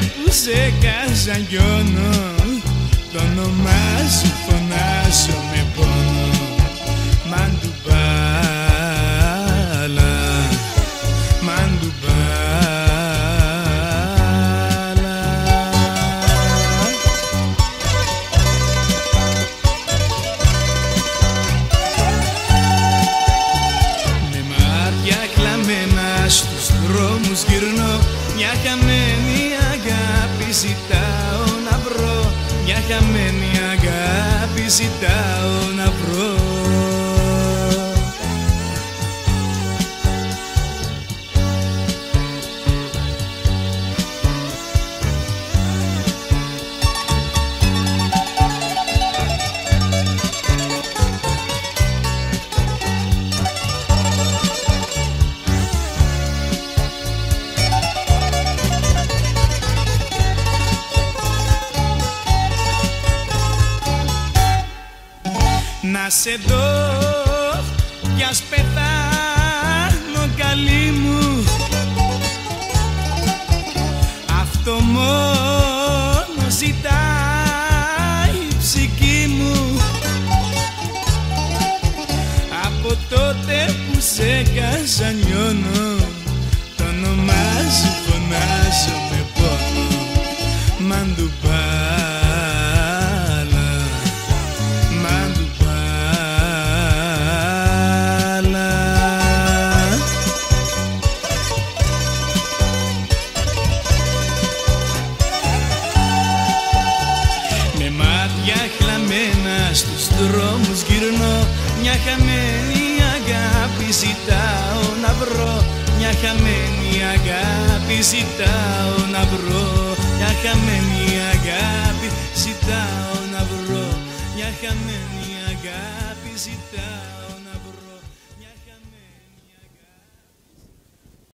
που σε καζαγιώνω, το όνομά σου φωνάζω με πόνο. Μαντουμπάλα, μαντουμπάλα. Με μάτια κλαμμένα στους δρόμους γυρνώ, μια χαμένη αγάπη ζητάω να βρω, μια χαμένη αγάπη ζητάω να βρω. Να σε δω κι ας πεθάνω καλή μου, αυτό μόνο ζητάει η ψυχή μου. Από τότε που σε καζανιώνω, το όνομά σου φωνάζω με πόνο. Μαντουμπάλα, στους δρόμους γυρνώ, μια χαμένη αγάπη ζητάω να βρω, μια χαμένη αγάπη ζητάω να βρω, μια χαμένη αγάπη ζητάω να βρω, μια χαμένη αγάπη ζητάω.